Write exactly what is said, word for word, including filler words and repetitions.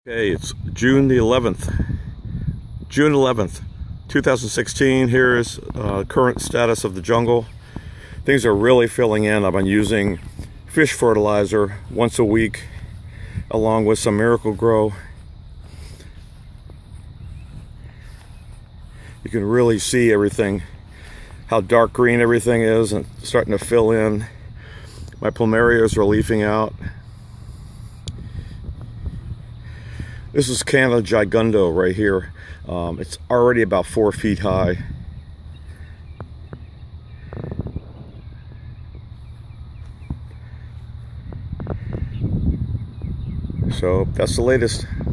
Okay, it's June the eleventh. June eleventh, two thousand sixteen. Here's uh, current status of the jungle. Things are really filling in. I've been using fish fertilizer once a week, along with some Miracle Grow. You can really see everything, how dark green everything is, and starting to fill in. My plumerias are leafing out. This is Canada Gigundo right here. Um, it's already about four feet high. So that's the latest.